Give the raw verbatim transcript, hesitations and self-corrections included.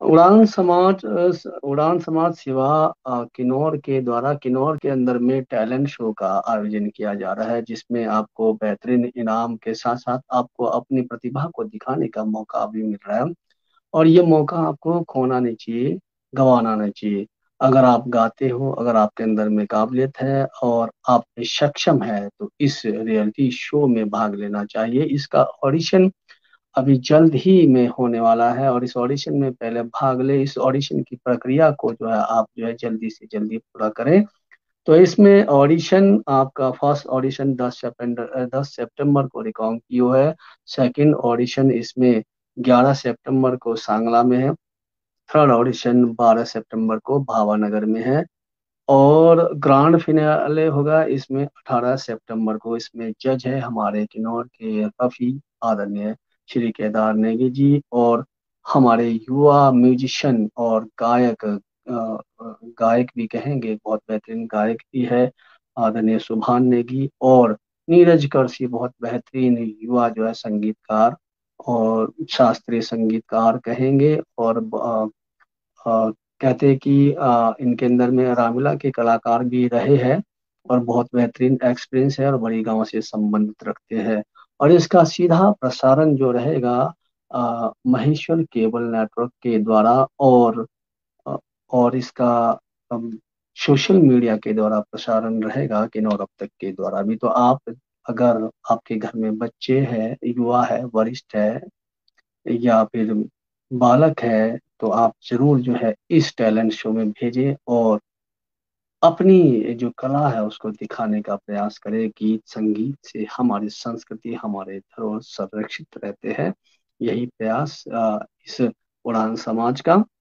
उड़ान समाज अ, स- उड़ान समाज सेवा अ, किन्नौर के द्वारा किन्नौर के अंदर में टैलेंट शो का आयोजन किया जा रहा है, जिसमें आपको बेहतरीन इनाम के साथ साथ आपको अपनी प्रतिभा को दिखाने का मौका भी मिल रहा है। और ये मौका आपको खोना नहीं चाहिए, गंवाना नहीं चाहिए। अगर आप गाते हो, अगर आपके अंदर में काबिलियत है और आप सक्षम है, तो इस रियलिटी शो में भाग लेना चाहिए। इसका ऑडिशन अभी जल्द ही में होने वाला है, और इस ऑडिशन में पहले भाग ले। इस ऑडिशन की प्रक्रिया को जो है आप जो है जल्दी से जल्दी पूरा करें। तो इसमें ऑडिशन आपका फर्स्ट ऑडिशन दस सितंबर दस सितंबर को रिकॉर्ड किया है। सेकंड ऑडिशन इसमें ग्यारह सितंबर को सांगला में है। थर्ड ऑडिशन बारह सितंबर को भावानगर में है। और ग्रैंड फिनाले होगा इसमें अठारह सितंबर को। इसमें जज है हमारे किन्नौर के काफी आदरणीय श्री केदार नेगी जी, और हमारे युवा म्यूजिशियन और गायक, अ, गायक भी कहेंगे, बहुत बेहतरीन गायक भी है आदरणीय सुभान नेगी, और नीरज कर्सी बहुत बेहतरीन युवा जो है संगीतकार और शास्त्रीय संगीतकार कहेंगे। और अ, कहते हैं कि अ, इनके अंदर में रामलीला के कलाकार भी रहे हैं, और बहुत बेहतरीन एक्सपीरियंस है और बड़ी गांव से संबंधित रखते हैं। और इसका सीधा प्रसारण जो रहेगा अ, महेश्वर केबल नेटवर्क के द्वारा, और अ, और इसका अम, सोशल मीडिया के द्वारा प्रसारण रहेगा किन्नौर अब तक के द्वारा भी। तो आप, अगर आपके घर में बच्चे हैं, युवा है, वरिष्ठ है, या फिर बालक है, तो आप जरूर जो है इस टैलेंट शो में भेजें, और अपनी जो कला है उसको दिखाने का प्रयास करें। गीत संगीत से हमारी संस्कृति, हमारे धरोहर संरक्षित रहते हैं। यही प्रयास अ, इस उड़ान समाज का